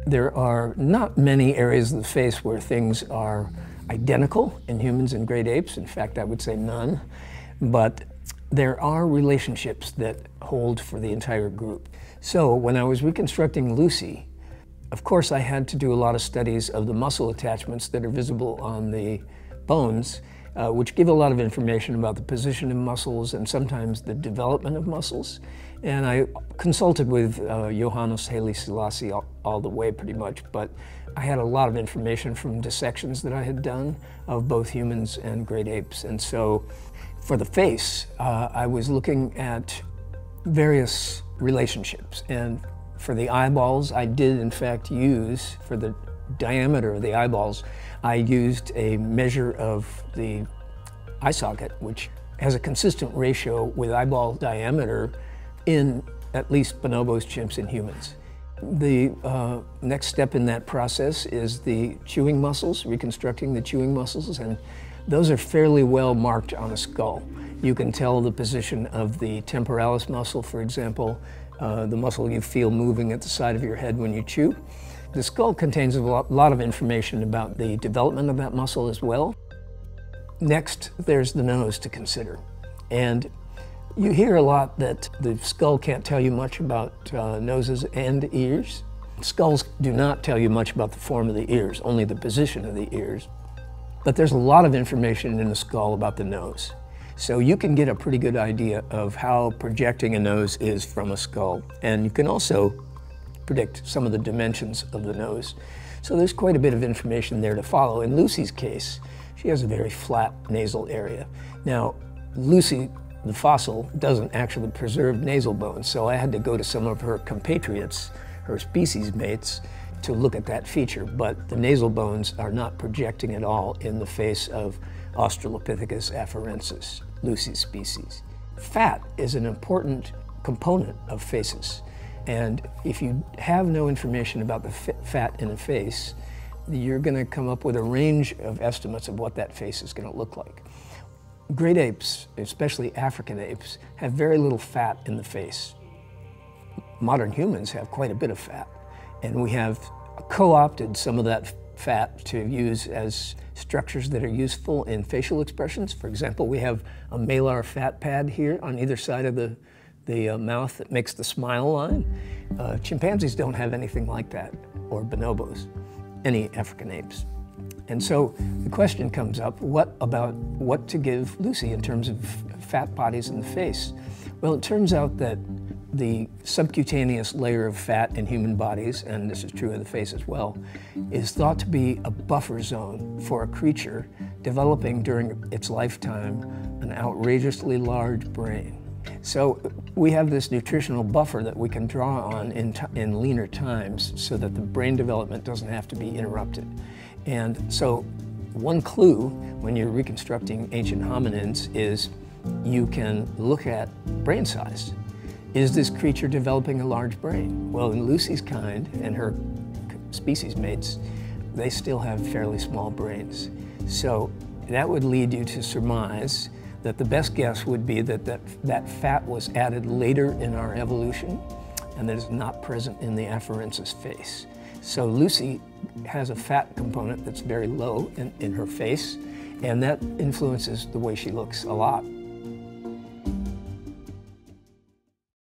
There are not many areas of the face where things are identical in humans and great apes. In fact, I would say none. But there are relationships that hold for the entire group. So when I was reconstructing Lucy, of course I had to do a lot of studies of the muscle attachments that are visible on the bones, which give a lot of information about the position of muscles and sometimes the development of muscles. And I consulted with Johannes Haile Selassie all the way pretty much, but I had a lot of information from dissections that I had done of both humans and great apes. And so for the face, I was looking at various relationships. And for the eyeballs, I did in fact use, for the diameter of the eyeballs, I used a measure of the eye socket, which has a consistent ratio with eyeball diameter in at least bonobos, chimps, and humans. The next step in that process is the chewing muscles, reconstructing the chewing muscles, and those are fairly well marked on a skull. You can tell the position of the temporalis muscle, for example, the muscle you feel moving at the side of your head when you chew. The skull contains a lot of information about the development of that muscle as well. Next, there's the nose to consider. And you hear a lot that the skull can't tell you much about noses and ears. Skulls do not tell you much about the form of the ears, only the position of the ears. But there's a lot of information in the skull about the nose. So you can get a pretty good idea of how projecting a nose is from a skull. And you can also predict some of the dimensions of the nose. So there's quite a bit of information there to follow. In Lucy's case, she has a very flat nasal area. Now, Lucy, the fossil, doesn't actually preserve nasal bones, so I had to go to some of her compatriots, her species mates, to look at that feature. But the nasal bones are not projecting at all in the face of Australopithecus afarensis, Lucy's species. Fat is an important component of faces. And if you have no information about the fat in a face, you're going to come up with a range of estimates of what that face is going to look like. Great apes, especially African apes, have very little fat in the face. Modern humans have quite a bit of fat, and we have co-opted some of that fat to use as structures that are useful in facial expressions. For example, we have a malar fat pad here on either side of the mouth that makes the smile line. Chimpanzees don't have anything like that, or bonobos, any African apes. And so the question comes up, what to give Lucy in terms of fat bodies in the face? Well, it turns out that the subcutaneous layer of fat in human bodies, and this is true of the face as well, is thought to be a buffer zone for a creature developing during its lifetime an outrageously large brain. So we have this nutritional buffer that we can draw on in leaner times so that the brain development doesn't have to be interrupted. And so one clue when you're reconstructing ancient hominids is you can look at brain size. Is this creature developing a large brain? Well, in Lucy's kind and her species mates, they still have fairly small brains. So that would lead you to surmise that the best guess would be that fat was added later in our evolution and that is not present in the afarensis face. So Lucy has a fat component that's very low in her face, and that influences the way she looks a lot.